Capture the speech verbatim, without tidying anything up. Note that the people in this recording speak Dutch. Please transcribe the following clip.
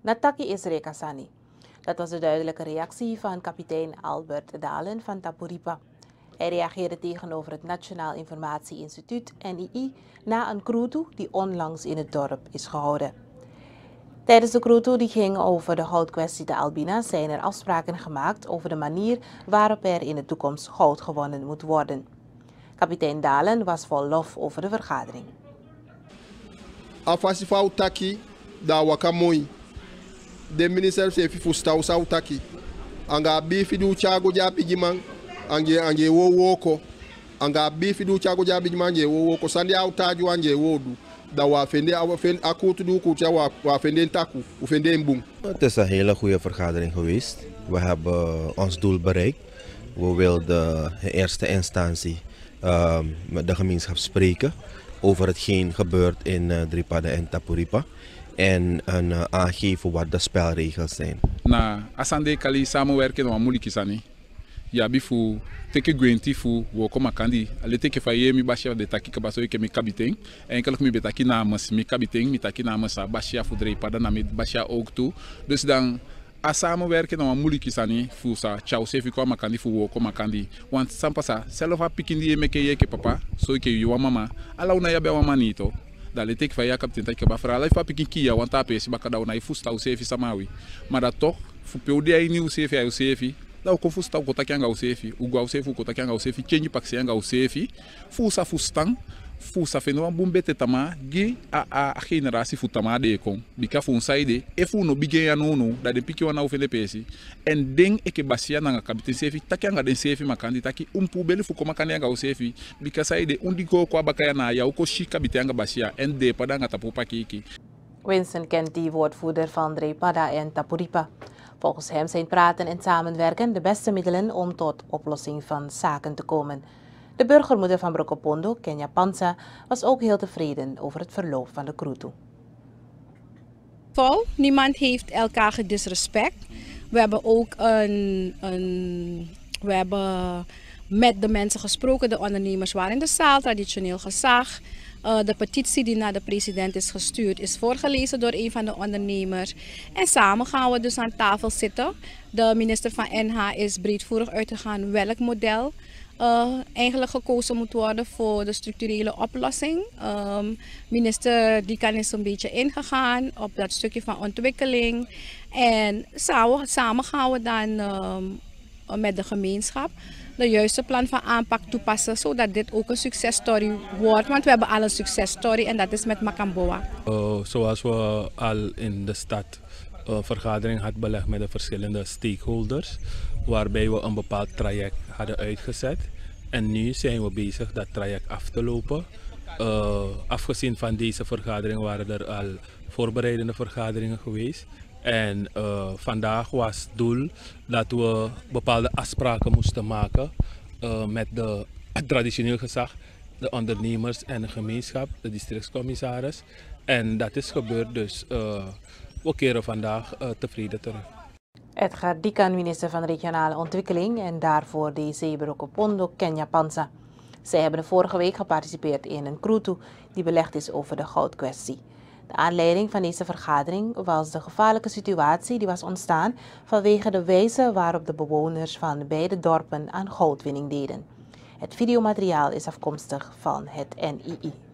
Nataki is Rekasani. Dat was de duidelijke reactie van kapitein Albert Dalen van Tapuripa. Hij reageerde tegenover het Nationaal Informatie Instituut N I I na een kroeto die onlangs in het dorp is gehouden. Tijdens de kroeto die ging over de goudkwestie te Albina zijn er afspraken gemaakt over de manier waarop er in de toekomst goud gewonnen moet worden. Kapitein Dalen was vol lof over de vergadering. Afasi fa utaki da wakamoi. De minister sefi fusta usa utaki. Anga bifi du chago japi jimang. Ange ange wo woko. Anga bifi du chago japi jimang ange wo woko. Sandi autaju ange wodu. Dat we vinden akkoord doen, we vinden taku, we vinden een boom. Het is een hele goede vergadering geweest. We hebben ons doel bereikt. We wilden in eerste instantie uh, met de gemeenschap spreken over hetgeen gebeurt in uh, Dripada en Tapuripa. En een, uh, aangeven wat de spelregels zijn. Na asande kali samenwerken met moeilijk is ani. Ja, bifu teke gwenti fu wo koma kandi ale teke fa ye mi bashia de taki kabaso ke mi kapitein en enkele mi betaki namens mi kapitein mi taki namens bashia fu Dripada na mi bashia ook toe. Dus dan a samenwerken na moeilijk is ani fu sa chau sefi koma kandi fu wo koma kandi want sampasa self a pikindi ye meke ye ke papa so ke yo mama ala una ya be mama nito. Dat le teke fa ya kapitein taki kabafra ala fa pikin kia want ape si bakada una fu sta sefi samawi. Maar dat toch fu peudi ai ni sefi ai sefi. Lá o confuso o kota kyanga usefi, o gua usefi o kota kyanga usefi, change paksi yanga usefi, fusa fustang, fusa feno bumbete tama, gi a a generatie futama de kon, bika fun saide, e fu no bige ya no no, da de piki wana ufele pesi, en ding eke basia na kapiten sefi, takyanga den sefi makandi taki umpu beli fu koma kanyanga usefi, bika saide undi go kwa bakaya na ya uko shi kapitanga basia, en de padanga tapu pakiki. Winston kent die woordvoerder van Dripada en Tapuripa. Volgens hem zijn praten en samenwerken de beste middelen om tot oplossing van zaken te komen. De burgermoeder van Brokopondo, Kenya Panza, was ook heel tevreden over het verloop van de kroeto. Vol, niemand heeft elkaar gedisrespect. We hebben ook een, een, we hebben met de mensen gesproken, de ondernemers waren in de zaal, traditioneel gezag. Uh, de petitie die naar de president is gestuurd is voorgelezen door een van de ondernemers. En samen gaan we dus aan tafel zitten. De minister van N H is breedvoerig uitgegaan welk model uh, eigenlijk gekozen moet worden voor de structurele oplossing. Um, minister Dikan is een beetje ingegaan op dat stukje van ontwikkeling. En samen, samen gaan we dan um, met de gemeenschap de juiste plan van aanpak toepassen, zodat dit ook een successtory wordt. Want we hebben al een successtory en dat is met Makamboa. Uh, zoals we al in de stad een uh, vergadering hadden belegd met de verschillende stakeholders, waarbij we een bepaald traject hadden uitgezet. En nu zijn we bezig dat traject af te lopen. Uh, afgezien van deze vergadering waren er al voorbereidende vergaderingen geweest. En uh, vandaag was het doel dat we bepaalde afspraken moesten maken uh, met de traditioneel gezag, de ondernemers en de gemeenschap, de districtscommissaris. En dat is gebeurd, dus uh, we keren vandaag uh, tevreden terug. Edgar Dikan, minister van Regionale Ontwikkeling, en daarvoor D C Brokopondo, Kenya Panza. Zij hebben de vorige week geparticipeerd in een kroeto die belegd is over de goudkwestie. De aanleiding van deze vergadering was de gevaarlijke situatie die was ontstaan vanwege de wijze waarop de bewoners van beide dorpen aan goudwinning deden. Het videomateriaal is afkomstig van het N I I.